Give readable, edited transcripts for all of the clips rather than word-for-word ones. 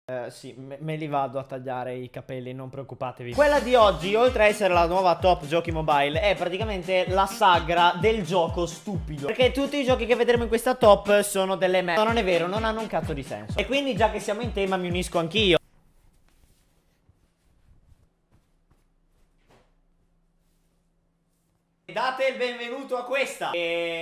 Sì, me li vado a tagliare i capelli, non preoccupatevi. Quella di oggi, oltre a essere la nuova top giochi mobile, è praticamente la sagra del gioco stupido. Perché tutti i giochi che vedremo in questa top sono delle me. No, non è vero, non hanno un cazzo di senso. E quindi, già che siamo in tema, mi unisco anch'io. Date il benvenuto a questa.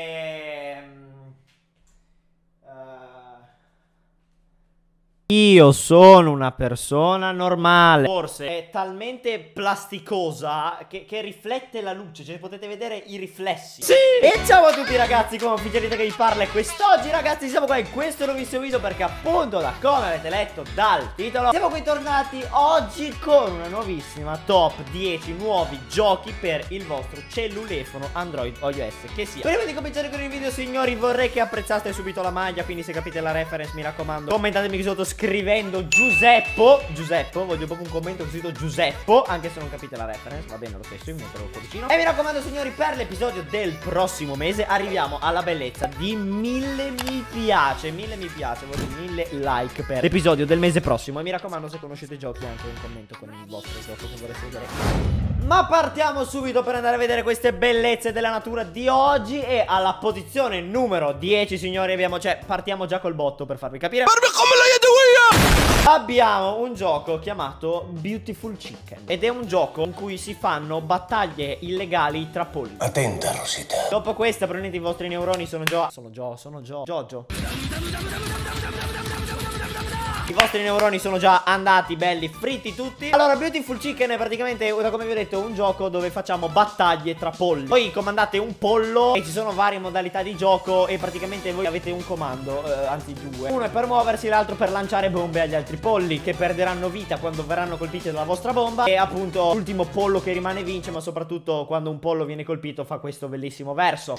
Io sono una persona normale. Forse è talmente plasticosa che riflette la luce. Cioè potete vedere i riflessi. Sì! E ciao a tutti ragazzi, come Ufficialita che vi parla. E quest'oggi ragazzi siamo qua in questo nuovissimo video, perché appunto, da come avete letto dal titolo, siamo qui tornati oggi con una nuovissima top 10 nuovi giochi per il vostro cellulefono Android o iOS che sia. Prima di cominciare con il video signori, vorrei che apprezzaste subito la maglia. Quindi se capite la reference, mi raccomando, commentatemi qui sotto scrivendo Giuseppo, voglio proprio un commento così scritto Giuseppo, anche se non capite la reference, va bene lo stesso, io mi metterò il cuoricino. E mi raccomando signori, per l'episodio del prossimo mese arriviamo alla bellezza di 1000 mi piace, voglio 1000 like per l'episodio del mese prossimo. E mi raccomando, se conoscete i giochi, anche un commento con il vostro gioco che vorreste vedere. Ma partiamo subito per andare a vedere queste bellezze della natura di oggi. E alla posizione numero 10 signori abbiamo, partiamo già col botto per farvi capire. Abbiamo un gioco chiamato Beautiful Chicken ed è un gioco in cui si fanno battaglie illegali tra polli. Attenta Rosita. Dopo questa prendete i vostri neuroni, sono Jojo. I vostri neuroni sono già andati belli fritti tutti. Allora, Beautiful Chicken è praticamente, come vi ho detto, un gioco dove facciamo battaglie tra polli. Voi comandate un pollo e ci sono varie modalità di gioco e praticamente voi avete un comando, anzi due. Uno è per muoversi, l'altro per lanciare bombe agli altri polli, che perderanno vita quando verranno colpiti dalla vostra bomba. E appunto l'ultimo pollo che rimane vince, ma soprattutto quando un pollo viene colpito fa questo bellissimo verso.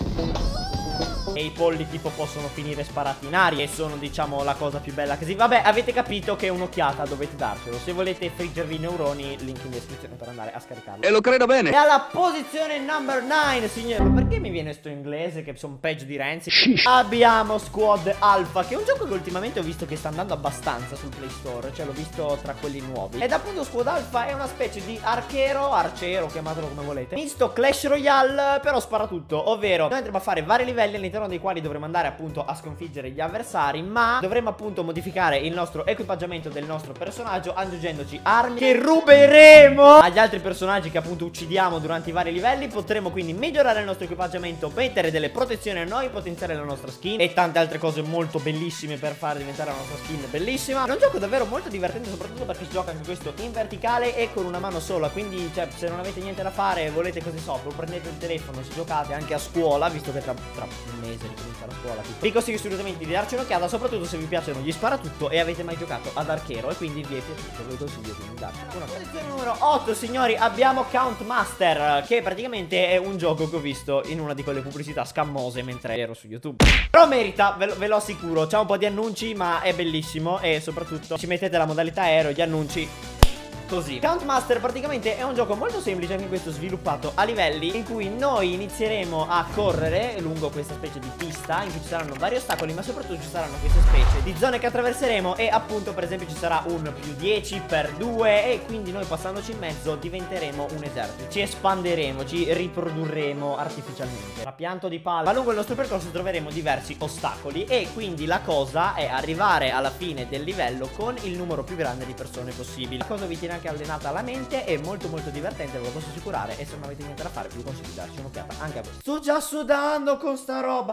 E i polli tipo possono finire sparati in aria e sono diciamo la cosa più bella così. Vabbè, avete capito che un'occhiata dovete darcelo. Se volete friggervi i neuroni, link in descrizione per andare a scaricarlo. E lo credo bene. E alla posizione number 9 signori, ma perché mi viene sto inglese che sono peggio di Renzi? Abbiamo Squad Alpha, che è un gioco che ultimamente ho visto che sta andando abbastanza sul Play Store. Cioè l'ho visto tra quelli nuovi. Ed appunto Squad Alpha è una specie di arciero, chiamatelo come volete, misto Clash Royale però spara tutto. Ovvero noi andremo a fare vari livelli all'interno dei quali dovremo andare appunto a sconfiggere gli avversari, ma dovremo appunto modificare il nostro equipaggiamento del nostro personaggio, aggiungendoci armi che ruberemo agli altri personaggi che appunto uccidiamo durante i vari livelli. Potremo quindi migliorare il nostro equipaggiamento, mettere delle protezioni a noi, potenziare la nostra skin e tante altre cose molto bellissime per far diventare la nostra skin bellissima. È un gioco davvero molto divertente, soprattutto perché si gioca anche questo in verticale e con una mano sola. Quindi se non avete niente da fare, volete così sopra, prendete il telefono, ci giocate anche a scuola, visto che tra un mese ricominciare a scuola tipo. Vi consiglio assolutamente di darci un'occhiata, soprattutto se vi piacciono gli sparatutto e avete mai giocato ad archero e quindi vi è piaciuto. Vi consiglio di darci una posizione numero 8 signori, abbiamo Count Master, che praticamente è un gioco che ho visto in una di quelle pubblicità scammose mentre ero su YouTube. Però merita, ve lo assicuro. C'ha un po' di annunci ma è bellissimo e soprattutto ci mettete la modalità aereo, gli annunci così. Count Master praticamente è un gioco molto semplice, anche questo sviluppato a livelli, in cui noi inizieremo a correre lungo questa specie di pista in cui ci saranno vari ostacoli, ma soprattutto ci saranno queste specie di zone che attraverseremo. E appunto per esempio ci sarà un più 10 per 2 e quindi noi passandoci in mezzo diventeremo un esercito, ci espanderemo, ci riprodurremo artificialmente a pianto di palla. Ma lungo il nostro percorso troveremo diversi ostacoli e quindi la cosa è arrivare alla fine del livello con il numero più grande di persone possibile. La cosa vi tiene anche allenata la mente, è molto molto divertente, ve lo posso assicurare. E se non avete niente da fare vi consiglio di darci un'occhiata anche a questo. Sto già sudando con sta roba,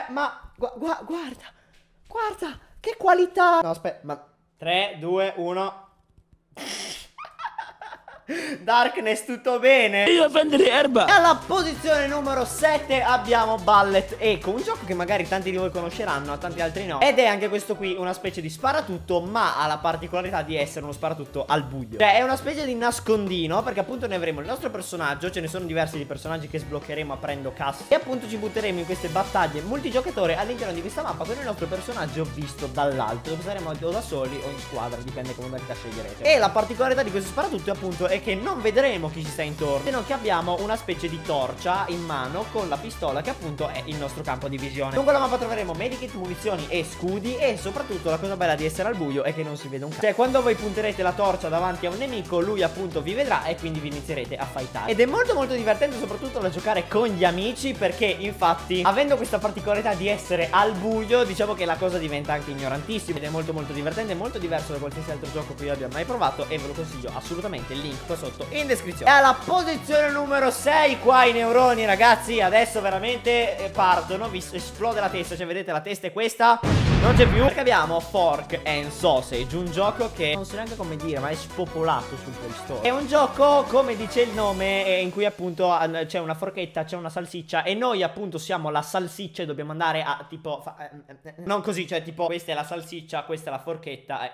ma guarda che qualità. No aspetta, ma 3, 2, 1 Darkness, tutto bene? Io a vendere erba. E alla posizione numero 7 abbiamo Bullet Echo, un gioco che magari tanti di voi conosceranno, a tanti altri no. Ed è anche questo qui una specie di sparatutto, ma ha la particolarità di essere uno sparatutto al buio. Cioè è una specie di nascondino, perché appunto ne avremo il nostro personaggio. Ce ne sono diversi di personaggi che sbloccheremo aprendo casse. E appunto ci butteremo in queste battaglie multigiocatore all'interno di questa mappa con il nostro personaggio visto dall'alto, dove saremo o da soli o in squadra, dipende come modalità sceglierete. E la particolarità di questo sparatutto appunto è è che non vedremo chi ci sta intorno, se non che abbiamo una specie di torcia in mano con la pistola che appunto è il nostro campo di visione. Lungo la mappa troveremo medikit, munizioni e scudi, e soprattutto la cosa bella di essere al buio è che non si vede un cazzo. Cioè quando voi punterete la torcia davanti a un nemico, lui appunto vi vedrà e quindi vi inizierete a fightare. Ed è molto molto divertente soprattutto da giocare con gli amici, perché infatti avendo questa particolarità di essere al buio, diciamo che la cosa diventa anche ignorantissima ed è molto molto divertente, molto diverso da qualsiasi altro gioco che io abbia mai provato, e ve lo consiglio assolutamente, il link qua sotto in descrizione. E alla posizione numero 6 qua i neuroni, ragazzi, adesso veramente partono, vi esplode la testa, cioè vedete la testa è questa, non c'è più, perché abbiamo Fork and Sausage, un gioco che non so neanche come dire, ma è spopolato sul Play Store. È un gioco, come dice il nome, in cui appunto c'è una forchetta, c'è una salsiccia, e noi appunto siamo la salsiccia e dobbiamo andare a tipo non così, cioè tipo questa è la salsiccia, questa è la forchetta,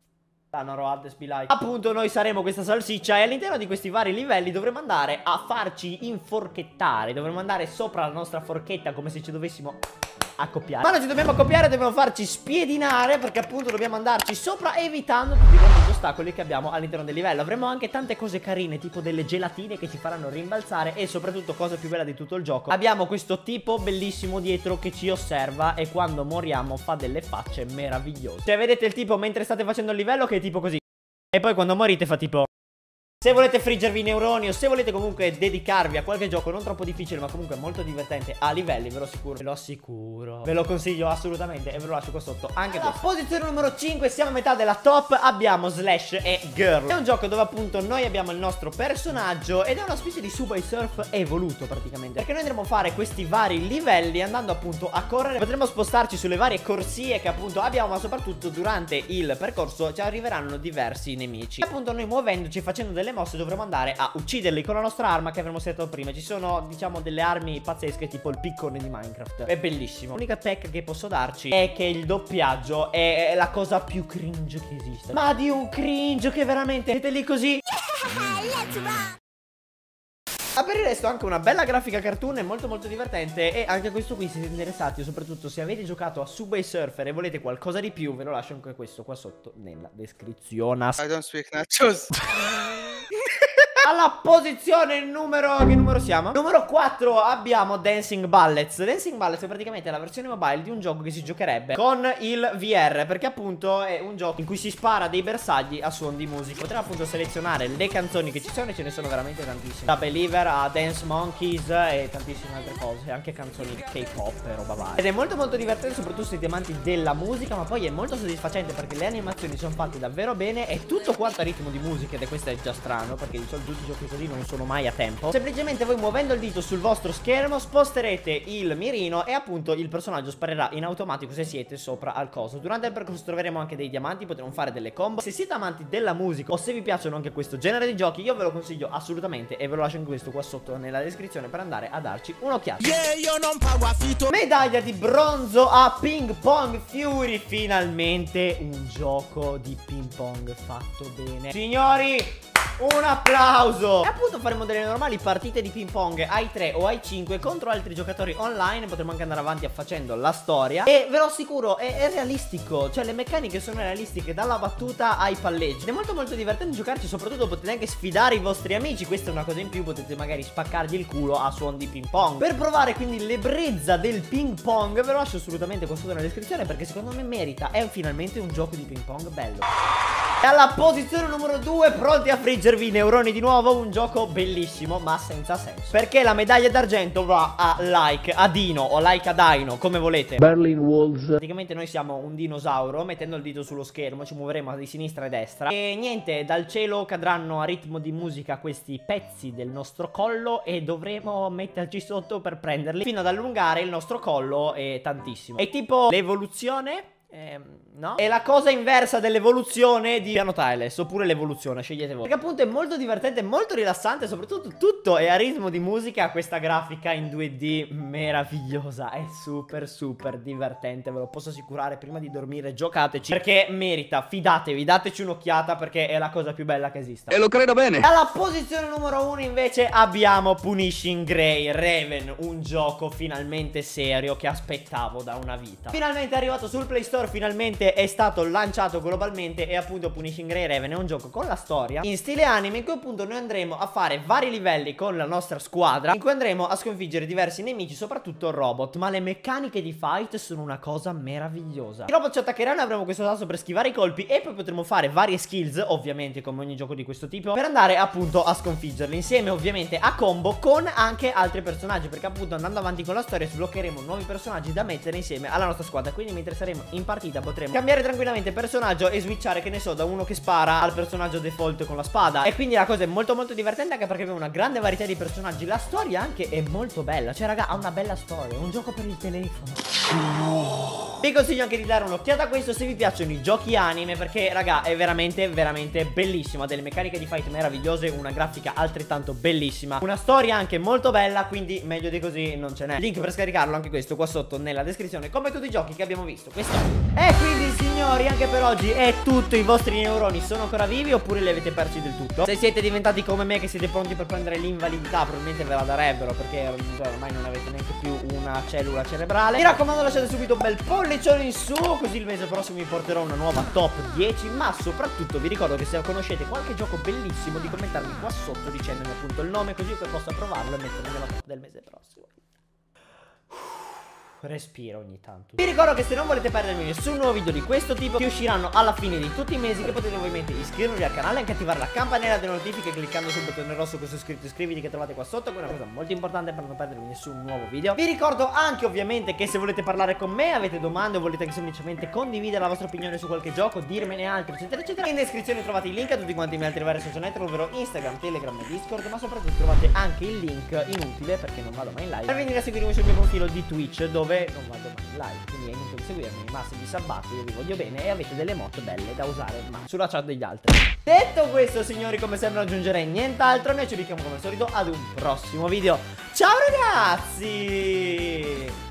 appunto noi saremo questa salsiccia, e all'interno di questi vari livelli dovremo andare a farci inforchettare, dovremo andare sopra la nostra forchetta come se ci dovessimo accoppiare. Ma non ci dobbiamo accoppiare, dobbiamo farci spiedinare, perché appunto dobbiamo andarci sopra evitando tutti gli ostacoli che abbiamo all'interno del livello. Avremo anche tante cose carine, tipo delle gelatine che ci faranno rimbalzare, e soprattutto, cosa più bella di tutto il gioco, abbiamo questo tipo bellissimo dietro che ci osserva, e quando moriamo fa delle facce meravigliose. Cioè vedete il tipo mentre state facendo il livello che è tipo così, e poi quando morite fa tipo... Se volete friggervi i neuroni, o se volete comunque dedicarvi a qualche gioco non troppo difficile ma comunque molto divertente a livelli, ve lo assicuro, ve lo consiglio assolutamente, e ve lo lascio qua sotto anche questo. Posizione numero 5, siamo a metà della top, abbiamo Slash e Girl. È un gioco dove appunto noi abbiamo il nostro personaggio, ed è una specie di Subway Surf evoluto praticamente, perché noi andremo a fare questi vari livelli andando appunto a correre. Potremo spostarci sulle varie corsie che appunto abbiamo, ma soprattutto durante il percorso ci arriveranno diversi nemici, e appunto noi muovendoci, facendo delle mosse, dovremo andare a ucciderli con la nostra arma che avremo settato prima. Ci sono, diciamo, delle armi pazzesche, tipo il piccone di Minecraft. È bellissimo. L'unica tech che posso darci è che il doppiaggio è la cosa più cringe che esista. Ma di un cringe che veramente siete lì così. Ma per il resto anche una bella grafica cartoon, è molto molto divertente, e anche questo qui, se siete interessati, o soprattutto se avete giocato a Subway Surfer e volete qualcosa di più, ve lo lascio anche questo qua sotto nella descrizione. I don't speak nachos. Alla posizione numero... che numero siamo? Numero 4 abbiamo Dancing Bullets. Dancing Bullets è praticamente la versione mobile di un gioco che si giocherebbe con il VR, perché appunto è un gioco in cui si spara dei bersagli a suon di musica. Potremo appunto selezionare le canzoni che ci sono, e ce ne sono veramente tantissime, da Believer a Dance Monkeys e tantissime altre cose, anche canzoni K-pop e roba varia. Ed è molto molto divertente, soprattutto se siete amanti della musica, ma poi è molto soddisfacente perché le animazioni sono fatte davvero bene, e tutto quanto a ritmo di musica, ed questo è già strano perché di solito tutti i giochi così non sono mai a tempo. Semplicemente voi muovendo il dito sul vostro schermo sposterete il mirino, e appunto il personaggio sparerà in automatico se siete sopra al coso. Durante il percorso troveremo anche dei diamanti, potremo fare delle combo. Se siete amanti della musica, o se vi piacciono anche questo genere di giochi, io ve lo consiglio assolutamente, e ve lo lascio anche questo qua sotto nella descrizione per andare a darci un'occhiata. Medaglia di bronzo a Ping Pong Fury. Finalmente un gioco di ping pong fatto bene, signori. Un applauso! E appunto faremo delle normali partite di ping pong ai 3 o ai 5 contro altri giocatori online. Potremo anche andare avanti facendo la storia, e ve lo assicuro è realistico. Cioè le meccaniche sono realistiche, dalla battuta ai palleggi. Ed è molto molto divertente giocarci, soprattutto potete anche sfidare i vostri amici. Questa è una cosa in più, potete magari spaccargli il culo a suon di ping pong. Per provare quindi l'ebbrezza del ping pong ve lo lascio assolutamente qua sotto nella descrizione, perché secondo me merita. È finalmente un gioco di ping pong bello. E alla posizione numero 2, pronti a friggervi i neuroni di nuovo, un gioco bellissimo ma senza senso, perché la medaglia d'argento va a Like a Dino, o Like a Dino, come volete. Berlin Walls. Praticamente noi siamo un dinosauro, mettendo il dito sullo schermo ci muoveremo di sinistra e destra, e niente, dal cielo cadranno a ritmo di musica questi pezzi del nostro collo, e dovremo metterci sotto per prenderli, fino ad allungare il nostro collo tantissimo. È tipo l'evoluzione. No? È la cosa inversa dell'evoluzione di Piano Tiles, oppure l'evoluzione, scegliete voi. Perché appunto è molto divertente, molto rilassante, soprattutto tutto è a ritmo di musica. Questa grafica in 2D meravigliosa, è super super divertente, ve lo posso assicurare. Prima di dormire giocateci, perché merita, fidatevi, dateci un'occhiata, perché è la cosa più bella che esista. E lo credo bene. Alla posizione numero 1 invece abbiamo Punishing Gray Raven, un gioco finalmente serio che aspettavo da una vita. Finalmente è arrivato sul Play Store Store finalmente è stato lanciato globalmente e appunto Punishing Gray Raven è un gioco con la storia in stile anime, in cui appunto noi andremo a fare vari livelli con la nostra squadra, in cui andremo a sconfiggere diversi nemici, soprattutto robot. Ma le meccaniche di fight sono una cosa meravigliosa. I robot ci attaccheranno, avremo questo tasto per schivare i colpi e poi potremo fare varie skills, ovviamente come ogni gioco di questo tipo, per andare appunto a sconfiggerli insieme, ovviamente a combo con anche altri personaggi, perché appunto andando avanti con la storia sbloccheremo nuovi personaggi da mettere insieme alla nostra squadra. Quindi mentre saremo in partita potremo cambiare tranquillamente personaggio e switchare, che ne so, da uno che spara al personaggio default con la spada. E quindi la cosa è molto divertente, anche perché abbiamo una grande varietà di personaggi. La storia anche è molto bella, cioè raga, ha una bella storia, è un gioco per il telefono. Vi consiglio anche di dare un'occhiata a questo se vi piacciono i giochi anime, perché raga è veramente bellissimo. Ha delle meccaniche di fight meravigliose, una grafica altrettanto bellissima, una storia anche molto bella, quindi meglio di così non ce n'è. Link per scaricarlo anche questo qua sotto nella descrizione, come tutti i giochi che abbiamo visto quest'oggi. E quindi signori, anche per oggi è tutto. I vostri neuroni sono ancora vivi oppure li avete persi del tutto? Se siete diventati come me, che siete pronti per prendere l'invalidità, probabilmente ve la darebbero, perché ormai non avete neanche più una cellula cerebrale. Mi raccomando, lasciate subito un bel pollicione in su, così il mese prossimo vi porterò una nuova top 10. Ma soprattutto vi ricordo che se conoscete qualche gioco bellissimo, di commentarmi qua sotto dicendomi appunto il nome, così che possa provarlo e metterlo nella top del mese prossimo. Respiro ogni tanto. Vi ricordo che se non volete perdermi nessun nuovo video di questo tipo, che usciranno alla fine di tutti i mesi, che potete ovviamente iscrivervi al canale e anche attivare la campanella delle notifiche cliccando sul bottone rosso con su scritto iscriviti che trovate qua sotto, che è una cosa molto importante per non perdervi nessun nuovo video. Vi ricordo anche ovviamente che se volete parlare con me, avete domande o volete semplicemente condividere la vostra opinione su qualche gioco, dirmene altri eccetera eccetera, in descrizione trovate i link a tutti quanti i miei altri vari social network, ovvero Instagram, Telegram e Discord. Ma soprattutto trovate anche il link inutile, perché non vado mai in live, per venire a seguirmi sul mio profilo di Twitch, dove non vado mai in live, quindi è inutile seguirmi. Ma se vi sabbate io vi voglio bene e avete delle emote belle da usare ma sulla chat degli altri. Detto questo signori, come sempre non aggiungerei nient'altro. Noi ci vediamo come al solito ad un prossimo video. Ciao ragazzi!